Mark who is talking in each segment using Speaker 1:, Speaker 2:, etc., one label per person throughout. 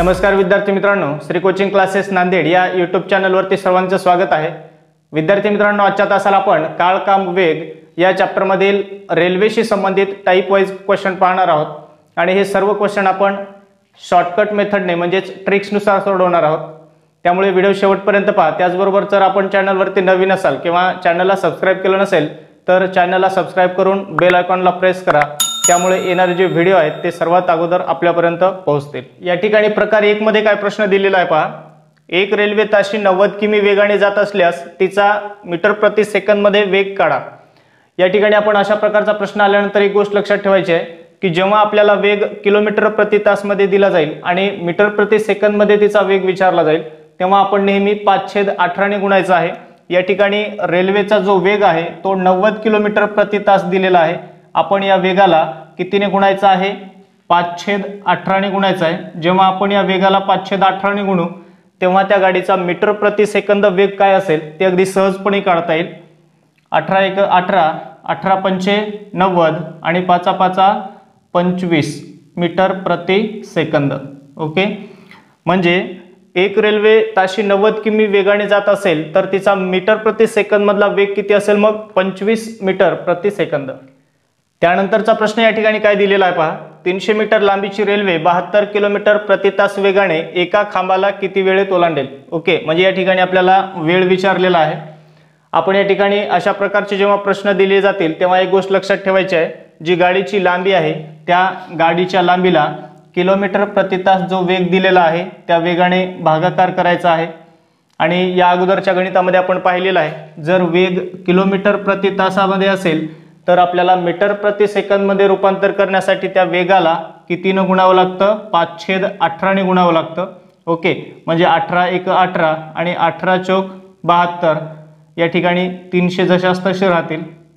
Speaker 1: नमस्कार विद्यार्थी मित्रांनो, श्री कोचिंग क्लासेस नांदेड या यूट्यूब चॅनलवरती सर्वांचं स्वागत आहे। विद्यार्थी मित्रांनो, आजच्या तासाला आपण काळ काम वेग या चॅप्टर मधील रेल्वेशी संबंधित टाइप वाइज क्वेश्चन पाहणार आहोत आणि हे सर्व क्वेश्चन आपण शॉर्टकट मेथडने म्हणजेच ट्रिक्स नुसार सोडवणार आहोत। त्यामुळे व्हिडिओ शेवटपर्यंत पहा। त्याचबरोबर जर आपण चॅनलवरती नवीन असाल किंवा चॅनलला सबस्क्राइब केलं नसेल तर चॅनलला सबस्क्राइब करून बेल आयकॉनला प्रेस करा, त्यामुळे येणारे जे व्हिडिओ आहेत ते सर्वात अगोदर आपल्यापर्यंत पोहोचतील। या ठिकाणी प्रकार 1 मध्ये काय प्रश्न दिलेला आहे पहा। एक रेल्वे ताशी 90 किमी वेगाने जात असल्यास तिचा मीटर प्रति सेकंद मध्ये वेग काढा। या ठिकाणी आपण अशा प्रकारचा प्रश्न आल्यानंतर एक गोष्ट लक्षात ठेवायची आहे की जेव्हा आपल्याला वेग किलोमीटर प्रति तास मध्ये दिला जाईल आणि मीटर प्रति सेकंद मध्ये तिचा वेग विचारला जाईल तेव्हा आपण नेहमी 5/18 ने गुणायचा आहे। या ठिकाणी रेल्वेचा जो वेग आहे तो 90 किलोमीटर प्रति तास दिलेला आहे। आपण या वेगाला कितीने गुणायचा आहे? 5/18 ने गुणायचा आहे। जेव्हा आपण या वेगाला 5/18 ने गुणू तेव्हा त्या गाडीचा मीटर प्रति सेकंद वेग काय असेल ते अगदी सहजपणे काढता येईल। 18 × 18 18 × 5 90 आणि 5 × 5 25 मीटर प्रति सेकंद। ओके, म्हणजे एक रेल्वे ताशी 90 किमी वेगाने जात असेल तर तिचा मीटर प्रति सेकंद मधला वेग किती असेल? मग 25 मीटर प्रति सेकंद। त्यानंतरचा प्रश्न या ठिकाणी काय दिलेला आहे पहा। 300 मीटर लांबीची रेल्वे 72 किलोमीटर प्रति तास वेगाने एका खांबाला किती वेळेत ओलांडेल? ओके, म्हणजे या ठिकाणी आपल्याला वेळ विचारलेला आहे। आपण या ठिकाणी अशा प्रकारचे जेव्हा प्रश्न दिले जातील तेव्हा एक गोष्ट लक्षात ठेवायची आहे, जी गाडीची लांबी आहे त्या गाडीच्या लांबीला किलोमीटर प्रति तास जो वेग दिलेला आहे त्या वेगाने भागाकार करायचा आहे। आणि या अगोदरच्या गणितामध्ये आपण पाहिलेलं आहे, जर वेग किलोमीटर प्रति तासामध्ये असेल तर आपल्याला मीटर प्रति सेकंद मध्ये रूपांतर करण्यासाठी त्या वेगाला कितीने गुणावं लागतं? 5/18 ने गुणावं लागतं। ओके, म्हणजे 18 × 1 = 18 आणि 18 × 4 = 72। या ठिकाणी 300 जशास तसे राहतील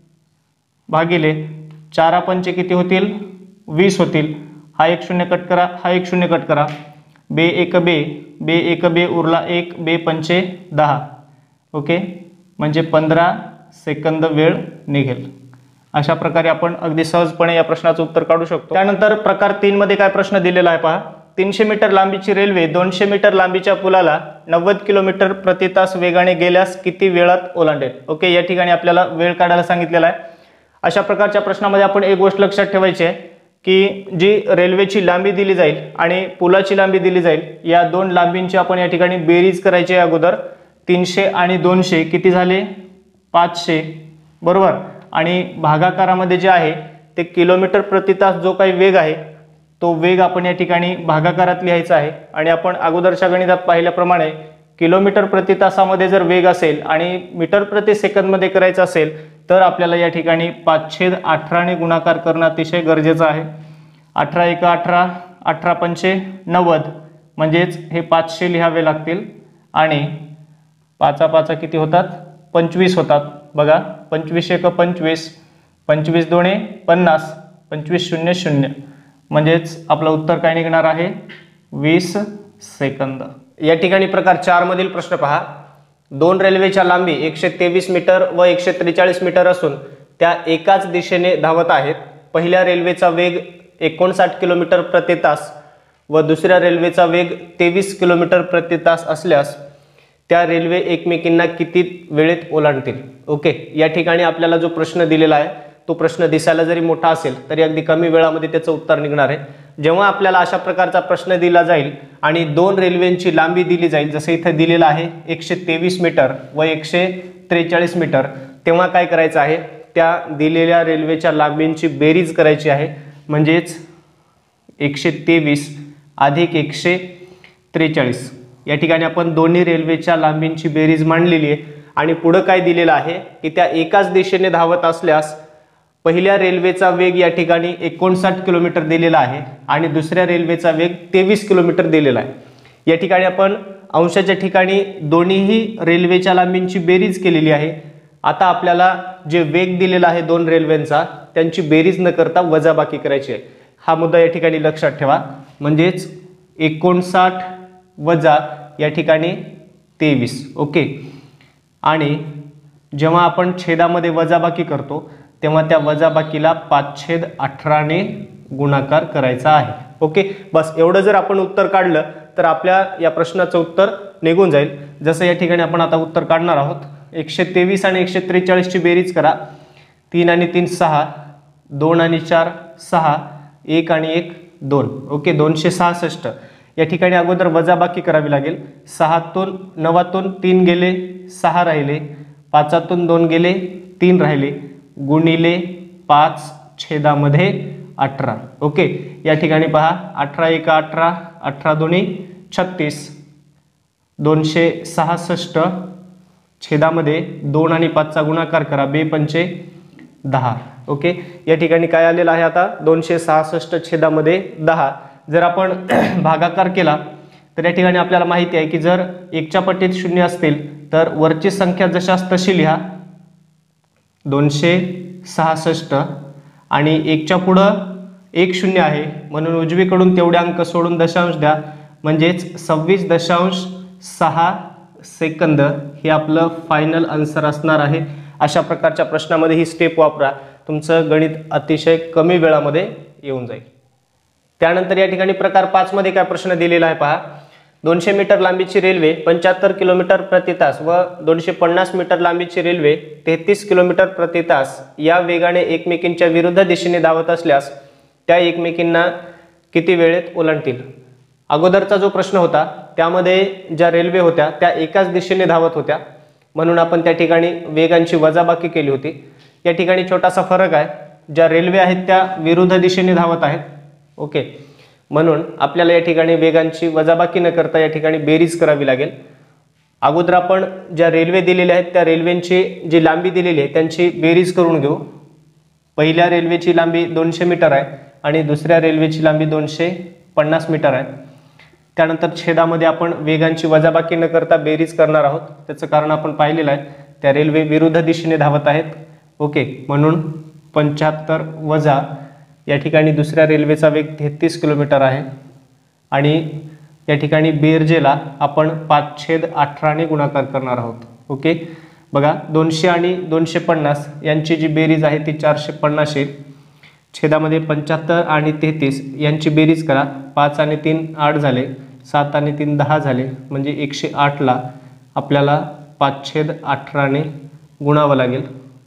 Speaker 1: भागिले 4 × 5 किती होतील? 20 होतील। हा एक 0 कट करा, हा एक 0 कट करा। बे 1 बे, बे 1 बे उरला 1, बे 5 10। ओके, म्हणजे 15 सेकंद वेळ निघेल। अशा प्रकारे आपण अगदी सहजपणे या प्रश्नाचं उत्तर काढू शकतो। त्यानंतर प्रकार 3 मध्ये काय प्रश्न दिलेला आहे पहा। 300 मीटर लांबीची रेल्वे 200 मीटर लांबीच्या पुलाला 90 किलोमीटर प्रति तास वेगाने गेल्यास किती वेळात ओलांडेल? ओके, या ठिकाणी आपल्याला वेळ काढायला सांगितलेला आहे। अशा प्रकारच्या प्रश्नामध्ये आपण एक गोष्ट लक्षात ठेवायची आहे की जी रेल्वेची लांबी दिली जाईल आणि पुलाची लांबी दिली जाईल, या दोन लांबींची आपण या ठिकाणी बेरीज करायची आहे अगोदर। 300 आणि 200 किती झाले? 500, बरोबर। आणि भागाकारामध्ये जे आहे ते किलोमीटर प्रति तास जो काही वेग आहे तो वेग आपण या ठिकाणी भागाकारात लिहायचा आहे। आणि आपण अगोदरच्या गणितात पाहिल्याप्रमाणे किलोमीटर प्रति तासामध्ये जर वेग असेल आणि मीटर प्रति सेकंद मध्ये करायचं असेल तर आपल्याला या ठिकाणी 5/18 ने गुणाकार करणं अतिशय गरजेचं आहे। 18 × 1 = 18 18 × 5 = 90, म्हणजेच हे 500 लिहावे लागतील आणि 5 × 5 किती होतात? 25 होतात। बघा, 25 × 1 = 25, 25 × 2 = 50, 25 0 0, म्हणजेच आपलं उत्तर काय निघणार आहे? 20 सेकंद। या ठिकाणी प्रकार 4 मधील प्रश्न पहा। दोन रेल्वेच्या लांबी 123 मीटर व 143 मीटर असून त्या एकाच दिशेने धावत आहेत। पहिल्या रेल्वेचा वेग 59 किलोमीटर प्रति तास व दुसऱ्या रेल्वेचा वेग 23 किलोमीटर प्रति तास असल्यास त्या रेल्वे एकमेकींना किती वेळेत ओलांडतील? ओके, या ठिकाणी आपल्याला जो प्रश्न दिलेला आहे तो प्रश्न दिसायला जरी मोठा असेल तरी अगदी कमी वेळामध्ये त्याचं उत्तर निघणार आहे। जेव्हा आपल्याला अशा प्रकारचा प्रश्न दिला जाईल आणि दोन रेल्वेंची लांबी दिली जाईल, जसे इथे दिलेलं आहे 123 मीटर व 143 मीटर, तेव्हा काय करायचं आहे? त्या दिलेल्या रेल्वेच्या लांबींची बेरीज करायची आहे। म्हणजेच 123 अधिक 143, या ठिकाणी आपण दोन्ही रेल्वेच्या लांबींची बेरीज मांडलेली आहे। आणि पुढे काय दिलेलं आहे की त्या एकाच दिशेने धावत असल्यास पहिल्या रेल्वेचा वेग या ठिकाणी 59 किलोमीटर दिलेला आहे आणि दुसऱ्या रेल्वेचा वेग 23 किलोमीटर दिलेला आहे। या ठिकाणी आपण अंशाच्या ठिकाणी दोन्हीही रेल्वेच्या लांबींची बेरीज केलेली आहे। आता आपल्याला जे वेग दिलेला आहे दोन रेल्वेंचा त्यांची बेरीज न करता वजाबाकी करायची आहे। हा मुद्दा या ठिकाणी लक्षात ठेवा। म्हणजेच 59 वजा या ठिकाणी 23। ओके, आणि जेव्हा आपण छेदामध्ये वजाबाकी करतो तेव्हा त्या वजाबाकीला 5/18 ने गुणाकार करायचा आहे। ओके, बस एवढं जर आपण उत्तर काढलं
Speaker 2: तर आपल्या या प्रश्नाचं उत्तर निघून जाईल। जसं या ठिकाणी आपण आता उत्तर काढणार आहोत। 123 आणि 143 ची बेरीज करा। 3 आणि 3 6, 2 आणि 4 6, 1 आणि 1 2। ओके, 266। या ठिकाणी अगोदर वजाबाकी करावी लागेल। 6तून 9तून 3 गेले 6 राहिले, 5तून 2 गेले 3 राहिले, गुणिले 5 छेदामध्ये 18। ओके, या ठिकाणी पहा 18 1 18, 18 2 36, 266 छेदामध्ये 2 आणि 5 चा गुणाकार करा, 2 पंचे 10। ओके, या ठिकाणी काय आलेलं आहे आता 266 छेदामध्ये 10। जर आपण भागाकार केला तर या ठिकाणी आपल्याला माहिती आहे की जर 1च्या पटीत 0 असतील तर वरची संख्या जशास तशी लिहा 266 आणि 1च्या पुढं 1 0 आहे म्हणून उजवीकडून तेवढे अंक सोडून दशांश द्या, म्हणजेच 26.6 सेकंद हे आपलं फायनल आन्सर असणार आहे। अशा प्रकारच्या प्रश्नामध्ये ही स्टेप वापरा, तुमचं गणित अतिशय कमी वेळामध्ये येऊन जाईल। त्यानंतर या ठिकाणी प्रकार 5 मध्ये काय प्रश्न दिलेला आहे पहा। 200 मीटर लांबीची रेल्वे 75 किलोमीटर प्रति तास व 250 मीटर लांबीची रेल्वे 33 किलोमीटर प्रति तास या वेगाने एकमेकींच्या विरुद्ध दिशेने धावत असल्यास त्या एकमेकींना किती वेळेत ओलांडतील। अगोदरचा जो प्रश्न होता त्यामध्ये ज्या रेल्वे होत्या त्या एकाच दिशेने धावत होत्या म्हणून आपण त्या ठिकाणी वेगांची वजाबाकी केली होती। या ठिकाणी छोटासा फरक आहे, ज्या रेल्वे आहेत त्या विरुद्ध दिशेने धावत आहेत। ओके, म्हणून आपल्याला या ठिकाणी वेगांची वजाबाकी न करता या ठिकाणी बेरीज करावी लागेल। अगोदर आपण ज्या रेल्वे दिलेल्या आहेत त्या रेल्वेंची जी लांबी दिलेली आहे त्यांची बेरीज करून घेऊ। पहिल्या रेल्वेची लांबी 200 मीटर आहे आणि दुसऱ्या रेल्वेची लांबी 250 मीटर आहे। त्यानंतर छेदामध्ये आपण वेगांची वजाबाकी न करता बेरीज करणार आहोत, त्याचं कारण आपण पाहिलेलं आहे, त्या रेल्वे विरुद्ध दिशेने धावत आहेत। ओके, म्हणून 75 वजा या ठिकाणी दुसऱ्या रेल्वेचा वेग 33 किलोमीटर आहे आणि या ठिकाणी बेरजेला आपण 5/18 ने गुणाकार करणार आहोत। ओके, बघा 200 आणि 250 यांची जी बेरीज आहे ती 450 येईल। छेदामध्ये 75 आणि 33 यांची बेरीज करा, 5 आणि 3 8 झाले, 7 आणि 3 10 झाले, म्हणजे 108 ला आपल्याला 5/18 ने गुणावं लागेल।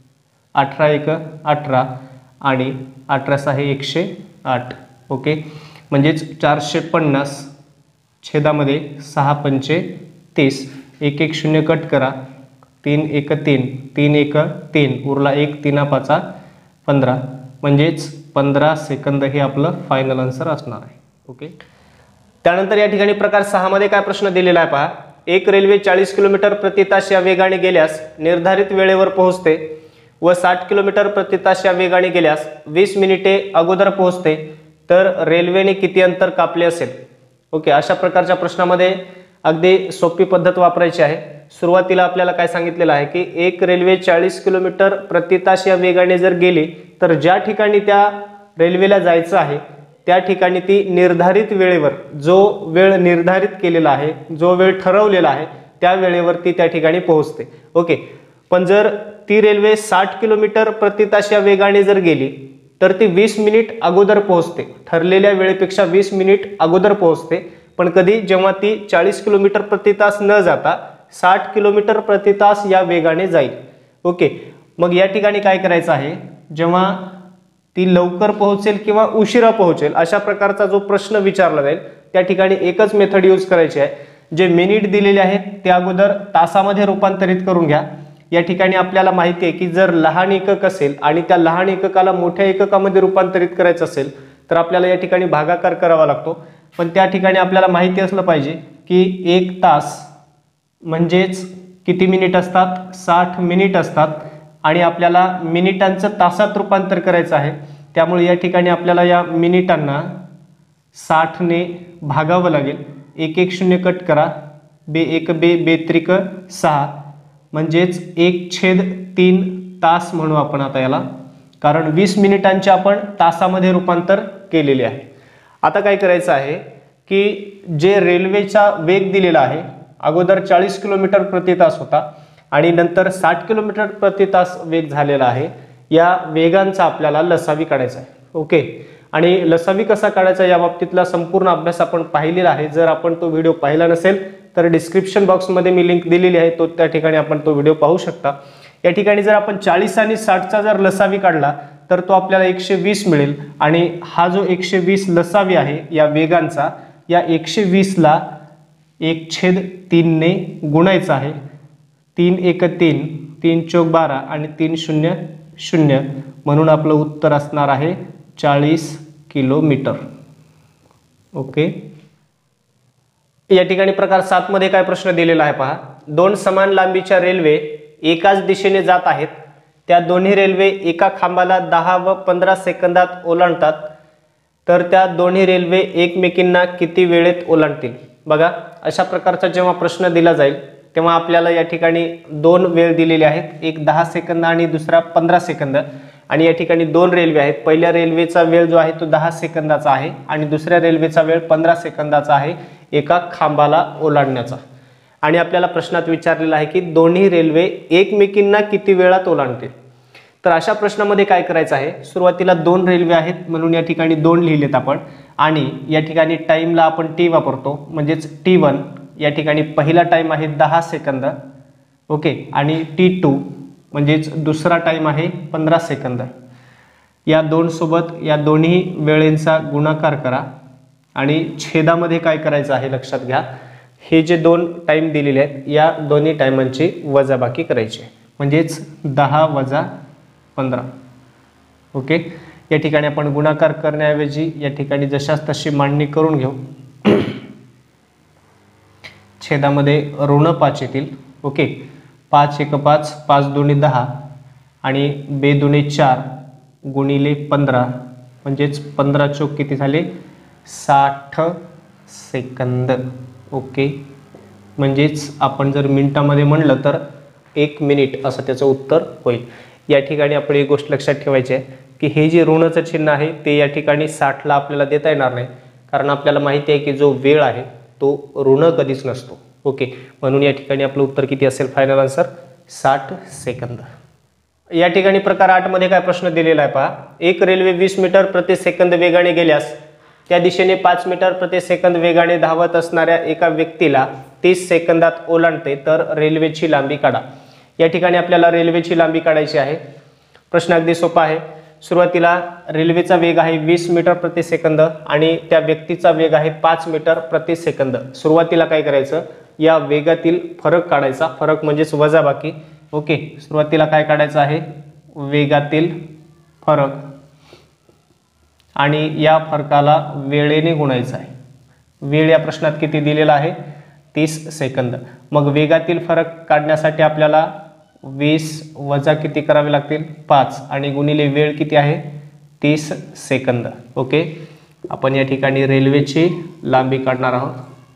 Speaker 2: 18 1 18 आणि 18 6 108। ओके, म्हणजेच 450 छेदामध्ये 6 पंचे 30, 1 1 0 कट करा, 3 1 3, 3 1 3, उरला 1 3 5 15, म्हणजेच 15 सेकंद हे आपलं फायनल आन्सर असणार आहे। ओके, त्यानंतर या ठिकाणी प्रकार 6 मध्ये काय प्रश्न दिलेला आहे पहा। एक रेल्वे 40 किलोमीटर प्रति तास या वेगाने गेल्यास निर्धारित वेळेवर पोहोचते व 60 किलोमीटर प्रति तास या वेगाने गेल्यास 20 मिनिटे अगोदर पोहोचते, तर रेल्वेने किती अंतर कापले असेल। ओके, अशा प्रकारच्या प्रश्नामध्ये अगदी सोपी पद्धत वापरायची आहे। सुरुवातीला आपल्याला काय सांगितलेलं आहे की एक रेल्वे 40 किलोमीटर प्रति तास या वेगाने जर गेली तर ज्या ठिकाणी त्या रेल्वेला जायचं आहे त्या ठिकाणी ती निर्धारित वेळेवर, जो वेळ निर्धारित केलेला आहे, जो वेळ ठरवलेला आहे त्या वेळेवरती त्या ठिकाणी पोहोचते। ओके, पण जर ती रेल्वे 60 किलोमीटर प्रति तास या वेगाने जर गेली तर ती 20 मिनिट अगोदर पोहोचते, ठरलेल्या वेळेपेक्षा 20 मिनिट अगोदर पोहोचते। पण कधी, जेव्हा ती 40 किलोमीटर प्रति तास न जाता 60 किलोमीटर प्रति तास या वेगाने जाईल। ओके, मग या ठिकाणी काय करायचं आहे, जेव्हा ती लवकर पोहोचेल किंवा उशिरा पोहोचेल अशा प्रकारचा जो प्रश्न विचारला जाईल त्या ठिकाणी एकच मेथड यूज करायची आहे। जे मिनिट दिलेले आहेत ते अगोदर तासामध्ये रूपांतरित करून घ्या। या ठिकाणी आपल्याला माहिती आहे की जर लहान एकक असेल आणि त्या लहान एककाला मोठ्या एककामध्ये रूपांतरित करायचं असेल तर आपल्याला या ठिकाणी भागाकार करावा लागतो। पण त्या ठिकाणी आपल्याला माहिती असलं पाहिजे की 1 तास म्हणजेच किती मिनिट असतात, 60 मिनिट असतात आणि आपल्याला मिनिटांचं तासात रूपांतर करायचं आहे। त्यामुळे या ठिकाणी आपल्याला या मिनिटांना 60 ने भागावं लागेल। 1 1 0 कट करा, 2 1 2 3 6, म्हणजेच 1/3 तास म्हणू आपण आता याला, कारण 20 मिनिटांचे आपण तासामध्ये रूपांतर केलेले आहे। आता काय करायचं आहे की जे रेल्वेचा वेग दिलेला आहे, अगोदर 40 किलोमीटर प्रति तास होता आणि नंतर 60 किलोमीटर प्रति तास वेग झालेला आहे, या वेगांचा आपल्याला लसावी काढायचा आहे। ओके, आणि लसावी कसा काढायचा या बाबतीतला संपूर्ण अभ्यास आपण पाहिलेला आहे. जर आपण तो व्हिडिओ पाहिला नसेल तर डिस्क्रिप्शन बॉक्समध्ये मी लिंक दिलेली आहे, तो त्या ठिकाणी आपण तो व्हिडिओ पाहू शकता. या ठिकाणी जर आपण 40 आणि 60चा जर लसावी काढला तर तो आपल्याला 120 मिळेल. आणि हा जो 120 लसावी आहे या वेगांचा, या 120ला 1/3 ने गुणायचा आहे. 3 1 3, 3 चौक 12 आणि 3 0 0, म्हणून आपलं उत्तर असणार आहे 40 किलोमीटर. ओके. या ठिकाणी प्रकार 7 मध्ये काय प्रश्न दिलेला आहे पहा. 2 समान लांबीच्या रेल्वे एकाच दिशेने जात आहेत. त्या दोन्ही रेल्वे एका खांबाला 10 व 15 सेकंदात ओलांडतात, तर त्या दोन्ही रेल्वे एकमेकींना किती वेळेत ओलांडतील. बघा, अशा प्रकारचा जेव्हा प्रश्न दिला जाईल तेव्हा आपल्याला या ठिकाणी 2 वेळ दिलेले आहेत, एक 10 सेकंद आणि दुसरा 15 सेकंद. आणि या ठिकाणी 2 रेल्वे आहेत. पहिल्या रेल्वेचा वेळ जो आहे तो 10 सेकंदाचा आहे आणि दुसऱ्या रेल्वेचा वेळ 15 सेकंदाचा आहे एका खांबाला ओलांडण्याचा. आणि आपल्याला प्रश्नात विचारलेला आहे की दोन्ही रेल्वे एकमेकींना किती वेळात ओलांडतील. तर अशा प्रश्नामध्ये काय करायचं आहे, सुरुवातीला 2 रेल्वे आहेत म्हणून या ठिकाणी 2 लिहिलेत आपण. आणि या ठिकाणी टाइमला आपण टी वापरतो, म्हणजेच T1 या ठिकाणी पहिला टाइम आहे 10 सेकंद. ओके. आणि T2 म्हणजेच दुसरा टाइम आहे 15 सेकंद. या 2 सोबत या दोन्ही वेळेंचा गुणाकार करा आणि छेदामध्ये काय करायचं आहे लक्षात घ्या, हे जे 2 टाइम दिलेले आहेत या दोन्ही टाइमांची वजाबाकी करायची, म्हणजेच 10 वजा 15. ओके. या ठिकाणी आपण गुणाकार करण्याऐवजी या ठिकाणी जशास तशी मांडणी करून घेऊ. छेदामध्ये ऋण 5 येतील. ओके. 5 1 5, 5 2 10 आणि 2 2 4 गुणिले 15, म्हणजेच 15 चौक किती झाले, 60 सेकंद. ओके. म्हणजेच आपण जर मिनिटामध्ये म्हणलं तर 1 मिनिट असं त्याचं उत्तर होईल. या ठिकाणी आपण एक गोष्ट लक्षात ठेवायची आहे की हे जे ऋणाचं चिन्ह आहे ते या ठिकाणी 60ला आपल्याला देता येणार नाही, कारण आपल्याला माहिती आहे की जो वेळ आहे तो ऋण कधीच नसतो. ओके. म्हणून या ठिकाणी आपलं उत्तर किती असेल, फायनल आन्सर 60 सेकंद. या ठिकाणी प्रकार 8 मध्ये काय प्रश्न दिलेला आहे पहा. एक रेल्वे 20 मीटर प्रति सेकंद वेगाने गेल्यास त्या दिशेने 5 मीटर प्रति सेकंद वेगाने धावत असणाऱ्या एका व्यक्तीला 30 सेकंदात ओलांडते, तर रेल्वेची लांबी काढा. या ठिकाणी आपल्याला रेल्वेची लांबी काढायची आहे. प्रश्न अगदी सोपा आहे. सुरुवातीला रेल्वेचा वेग आहे 20 मीटर प्रति सेकंद आणि त्या व्यक्तीचा वेग आहे 5 मीटर प्रति सेकंद. सुरुवातीला काय करायचं, या वेगातील फरक काढायचा, फरक म्हणजेच वजाबाकी. ओके. सुरुवातीला काय काढायचं आहे, वेगातील फरक आणि या फरकाला वेळेने गुणायचं आहे. वेळ या प्रश्नात किती दिलेला आहे, 30 सेकंद. मग वेगातील फरक काढण्यासाठी आपल्याला 20 वजा किती करावे लागतील, 5 आणि गुणिले वेळ किती आहे, 30 सेकंद. ओके. आपण या ठिकाणी रेल्वेची लांबी काढणार आहोत.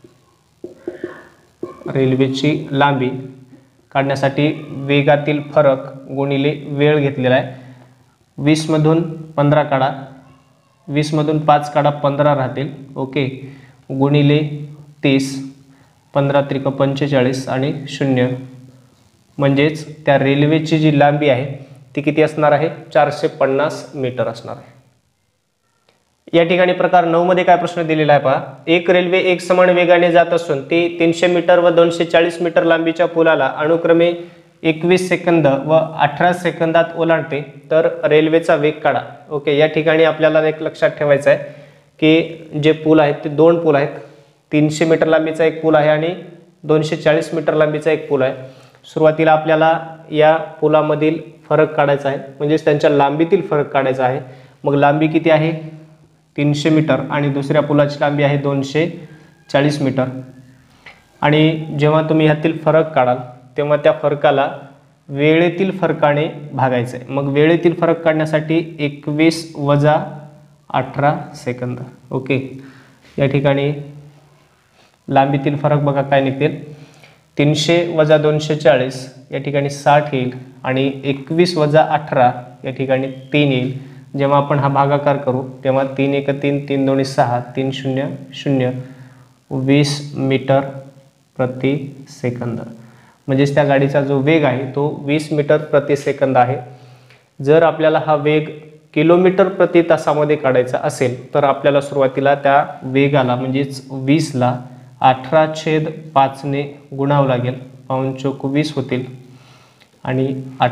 Speaker 2: रेल्वेची लांबी काढण्यासाठी वेगातील फरक गुणिले वेळ घेतलेला आहे. 20 मधून 15 काढा, 20 मधून 5 काढा, 15 राहतील. ओके. गुणिले 30, 15 त्रिक 45 आणि 0, म्हणजेच त्या रेल्वेची जी लांबी आहे ती किती असणार आहे, 450 मीटर असणार आहे. या ठिकाणी प्रकार 9 मध्ये काय प्रश्न दिलेला आहे पहा. एक रेल्वे एक समान वेगाने जात असून ती 300 मीटर व 240 मीटर लांबीच्या पुलाला अनुक्रमे 21 सेकंद व 18 सेकंदात ओलांडते, तर रेल्वेचा वेग काढा. ओके. या ठिकाणी आपल्याला एक लक्षात ठेवायचं आहे की जे पूल आहेत ते 2 पूल आहेत. 300 मीटर लांबीचा एक पूल आहे आणि 240 मीटर लांबीचा एक पूल आहे. सुरुवातीला आपल्याला या पुलामधील फरक काढायचा आहे, म्हणजेच त्यांच्या लांबीतील फरक काढायचा आहे. मग लांबी किती आहे, 300 मीटर आणि दुसऱ्या पुलाची लांबी आहे 240 मीटर. आणि जेव्हा तुम्ही ह्यातील फरक काढाल तेव्हा त्या फरकाला वेळेतील फरकाने भागायचं आहे. मग वेळेतील फरक काढण्यासाठी 21 वजा 18 सेकंद. ओके. या ठिकाणी लांबीतील फरक बघा काय निघतील, 300 वजा 240 या ठिकाणी 60 येईल आणि 21 वजा 18 या ठिकाणी 3 येईल. जेव्हा आपण हा भागाकार करू तेव्हा 3 1 3, 3 2 6, 3 0 0, 20 मीटर प्रति सेकंद. म्हणजेच त्या गाडीचा जो वेग आहे तो 20 मीटर प्रति सेकंद आहे. जर आपल्याला हा वेग किलोमीटर प्रति तासामध्ये काढायचा असेल तर आपल्याला सुरुवातीला त्या वेगाला म्हणजेच 20ला 18/5 ने गुणावं लागेल. 5×4 = 20 होतील आणि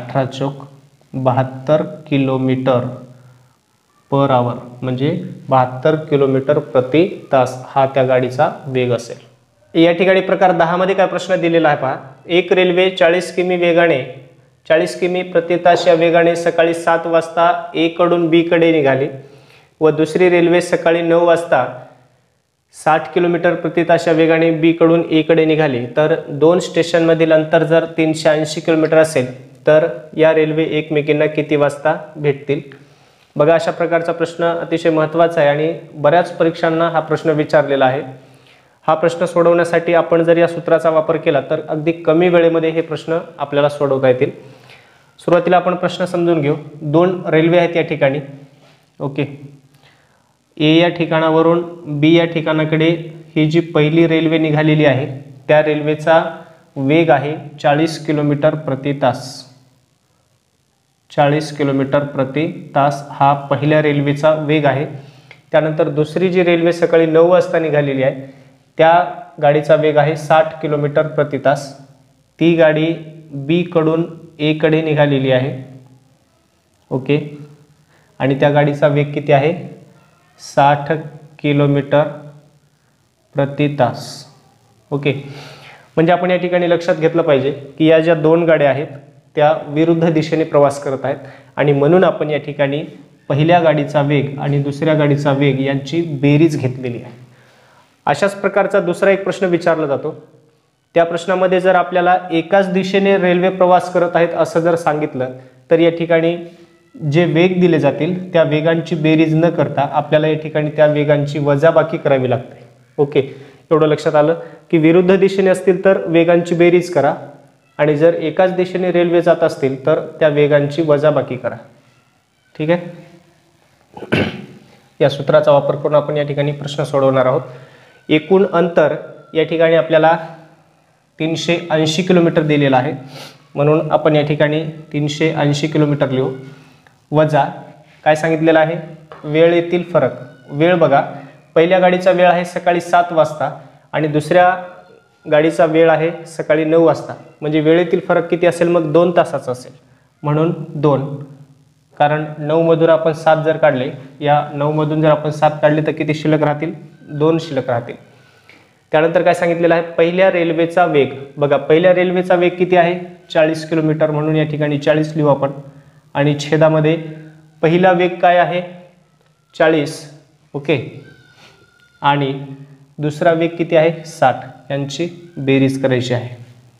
Speaker 2: 18×4 = 72 किलोमीटर पर आवर म्हणजे 72 किलोमीटर प्रति तास हा त्या गाडीचा वेग असेल. या ठिकाणी प्रकार 10 मध्ये काय प्रश्न दिलेला आहे पहा. एक रेल्वे 40 किमी वेगाने 40 किमी प्रति तास या वेगाने सकाळी 7 वाजता ए कडून बी कडे निघाली व दुसरी रेल्वे सकाळी 9 वाजता 60 किलोमीटर प्रति तास या वेगाने बी कडून ए कडे निघाली तर दोन स्टेशनमधील अंतर जर 380 किलोमीटर असेल तर या रेल्वे एकमेकींना किती वाजता भेटतील. बघा, अशा प्रकारचा प्रश्न अतिशय महत्त्वाचा आहे आणि बऱ्याच परीक्षांना हा प्रश्न विचारलेला आहे. हा प्रश्न सोडवण्यासाठी आपण जर या सूत्राचा वापर केला तर अगदी कमी वेळेमध्ये हे प्रश्न आपल्याला सोडवता येतील. सुरुवातीला आपण प्रश्न समजून घेऊ. दोन रेल्वे आहेत या ठिकाणी. ओके, ए या ठिकाणावरून बी या ठिकाणाकडे ही जी पहिली रेल्वे निघालेली आहे त्या रेल्वेचा वेग आहे 40 किलोमीटर प्रति तास. 40 किलोमीटर प्रति तास हा पहिल्या रेल्वेचा वेग आहे. त्यानंतर दुसरी जी रेल्वे सकाळी 9 वाजता निघालेली आहे त्या गाडीचा वेग आहे 60 किलोमीटर प्रति तास. ती गाडी बी कडून ए कडे निघालेली आहे. ओके, आणि त्या गाडीचा वेग किती आहे 60 किलोमीटर प्रति तास. ओके, म्हणजे आपण या ठिकाणी लक्षात घेतलं पाहिजे की या ज्या दोन गाड्या आहेत त्या विरुद्ध दिशेने प्रवास करत आहेत आणि म्हणून आपण या ठिकाणी पहिल्या गाडीचा वेग आणि दुसऱ्या गाडीचा वेग यांची बेरीज घेतलेली आहे. अशाच प्रकारचा दुसरा एक प्रश्न विचारला जातो. त्या प्रश्नामध्ये जर आपल्याला एकाच दिशेने रेल्वे प्रवास करत आहेत असं जर सांगितलं तर या ठिकाणी जे वेग दिले जातील त्या वेगांची बेरीज न करता आपल्याला या ठिकाणी त्या वेगांची वजाबाकी करावी लागते. ओके, एवढं लक्षात आलं की विरुद्ध दिशेने असतील तर वेगांची बेरीज करा आणि जर एकाच दिशेने रेल्वे जात असतील तर त्या वेगांची वजाबाकी करा. ठीक आहे, या सूत्राचा वापर करून आपण या ठिकाणी प्रश्न सोडवणार आहोत. एकूण अंतर या ठिकाणी आपल्याला 380 किलोमीटर दिलेलं आहे म्हणून आपण या ठिकाणी 380 किलोमीटर लिहू. वजा काय सांगितलेलं आहे वेळेतील फरक. वेळ बघा, पहिल्या गाडीचा वेळ आहे सकाळी 7 वाजता आणि दुसऱ्या गाडीचा वेळ आहे सकाळी 9 वाजता. म्हणजे वेळेतील फरक किती असेल मग 2 तासाचा असेल म्हणून 2. कारण 9 मधून आपण 7 जर काढले, या 9 मधून जर आपण 7 काढले तर किती शिल्लक राहतील 2 शिल्लक राहतील. त्यानंतर काय सांगितलेलं आहे पहिल्या रेल्वेचा वेग. बघा, पहिल्या रेल्वेचा वेग किती आहे 40 किलोमीटर म्हणून या ठिकाणी 40 लिहू आपण आणि छेदामध्ये पहिला वेग काय आहे 40. ओके, आणि दुसरा वेग किती आहे 60. यांची बेरीज करायची आहे.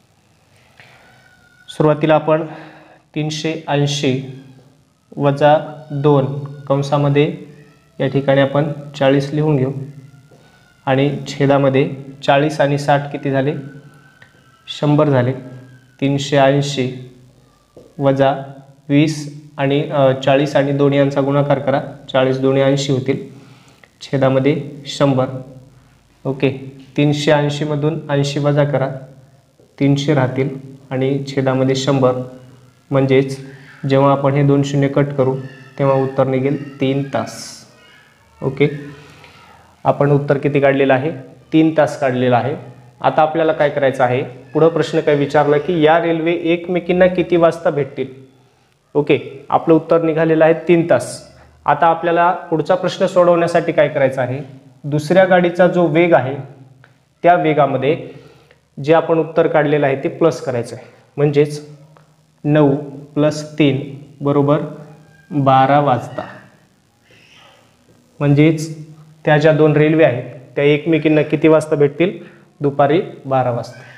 Speaker 2: सुरुवातीला आपण 380 वजा 2 कंसामध्ये या ठिकाणी आपण 40 लिहून घेऊ आणि छेदामध्ये 40 आणि 60 किती झाले 100 झाले. 380 वजा 20 आणि 40 आणि 2 यांचा गुणाकार करा. 40 2 80 होतील. छेदामध्ये 100. ओके, 380 मधून 80 वजा करा 300 राहतील आणि छेदामध्ये 100. म्हणजेच जेव्हा आपण हे 2 शून्य कट करू तेव्हा उत्तर निघेल 3 तास. ओके, आपण उत्तर किती काढलेलं आहे 3 तास काढलेलं आहे. आता आपल्याला काय करायचं आहे, पुढं प्रश्न काय विचारला की या रेल्वे एकमेकींना किती वाजता भेटतील. ओके, आपलं उत्तर निघालेलं आहे 3 तास. आता आपल्याला पुढचा प्रश्न सोडवण्यासाठी काय करायचं आहे, दुसऱ्या गाडीचा जो वेग आहे त्या वेगामध्ये जे आपण उत्तर काढलेलं आहे ते प्लस करायचं आहे. म्हणजेच 9 + 3 बरोबर 12 वाजता. म्हणजेच त्या ज्या दोन रेल्वे आहेत त्या एकमेकींना किती वाजता भेटतील दुपारी 12 वाजता.